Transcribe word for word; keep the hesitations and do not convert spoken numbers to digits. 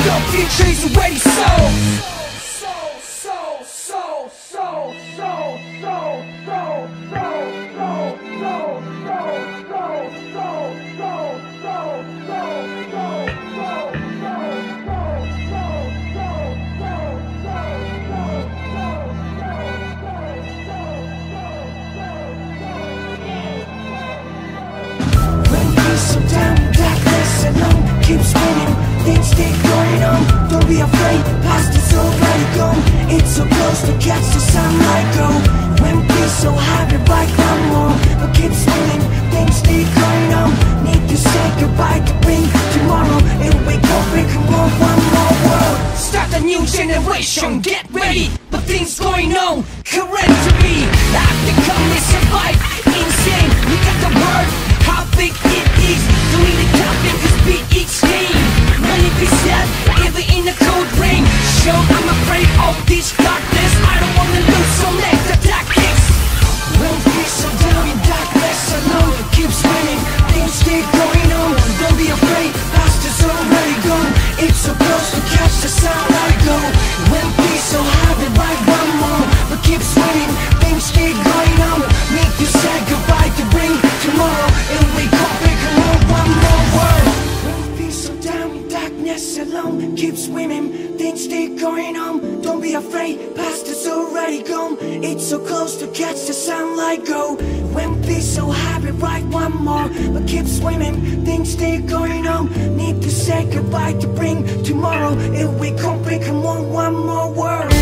The future is already so. So down in darkness alone, keep spinning, things keep going on. Don't be afraid, past is already gone. It's so close to catch the sunlight go. When peace so heavy, right one more, but keep spinning, things keep going on. Need to say goodbye to bring tomorrow. It'll wake up, we can want one more world. Start a new generation, get ready, but things going on, correct to be. I've become this survive, insane. We got the word, how big it is. Don't need a topic, cause beat each game. Money be sad, even in the cold rain. Show I'm afraid of this darkness. I don't wanna lose, so let the tactics. When peace so down in darkness alone, keep spinning, things keep going on. Don't be afraid, past is already gone. It's so close to catch the sunlight go. When peace so heavy, right one more, but keep spinning, things keep going on. Need to say goodbye to bring tomorrow. It'll wake up, we can want one more world. When peace so down in darkness alone, keep swimming, things keep going on. Don't be afraid, past is already gone. It's so close to catch the sunlight go. When peace so happy, write one more, but keep swimming, things keep going on. Need to say goodbye to bring tomorrow. It'll wake up, we can want one more world.